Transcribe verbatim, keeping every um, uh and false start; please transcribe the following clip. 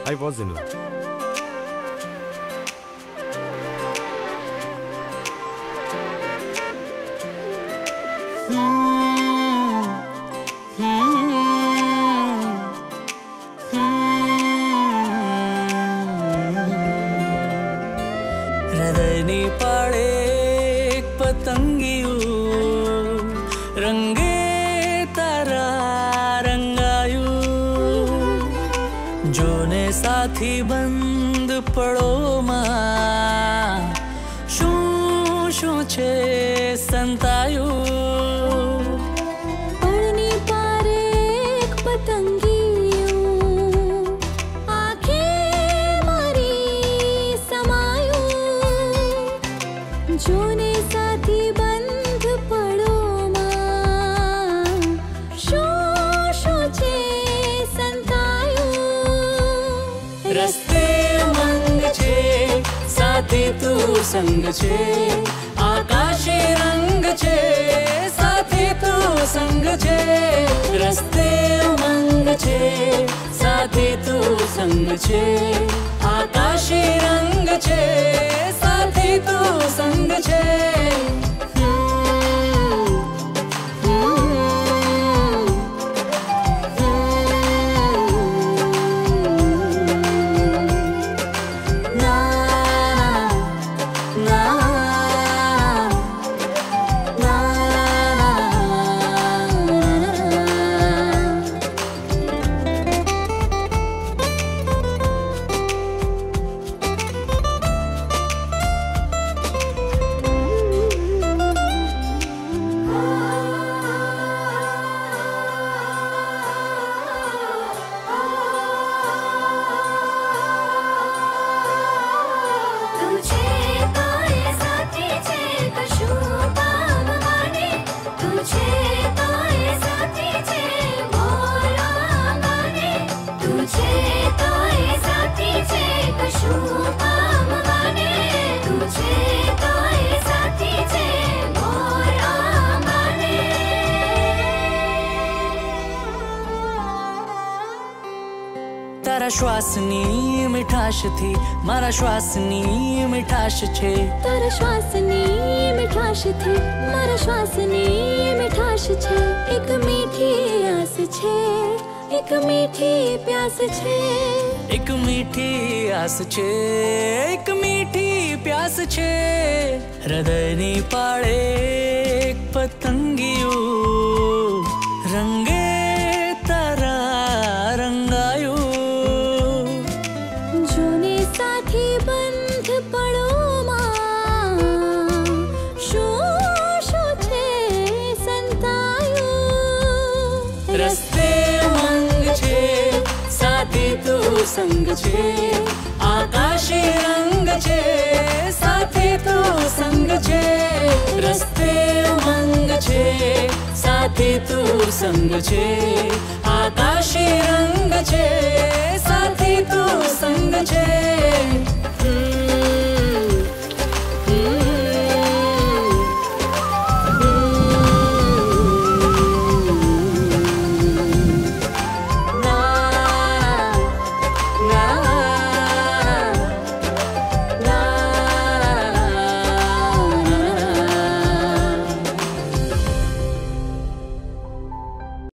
I was in love. हृदयनी पाड़े एक पतंगिયું रंगे तारा रंगाયું જોને સાથી બંધ પળોમાં શું શું છે સંતાયું પળની પારે એક પતંગિયું આંખે મારી સમાયું જોને સાથી બંધ પળોમાં શું શું છે સંતાયું રસ્તે મંગ છે સાથે તું સંગ છે આકાશી રંગ છે સાથે તું સંગ છે રસ્તે મંગ છે સાથે તું સંગ છે આકાશી રંગ છે સાથે તું સંગ છે તારા શ્વાસની મીઠાશથી મારા શ્વાસની મીઠાશ છે તારા શ્વાસની મીઠાશથી મારા શ્વાસની મીઠાશ છે એક મીઠી આસ છે એક મીઠી પ્યાસ છે એક મીઠી આસ છે એક મીઠી પ્યાસ છે હૃદયની પાળે એક પતંગિયું રંગે તારા રંગાયું જોને સાથી બંધ પળોમાં શું શું છે સંતાયું રસ્તે મંગ છે સાથે તું સંગ છે આકાશી રંગ છે સાથે તું સંગ છે રસ્તે મંગ છે સાથે તું સંગ છે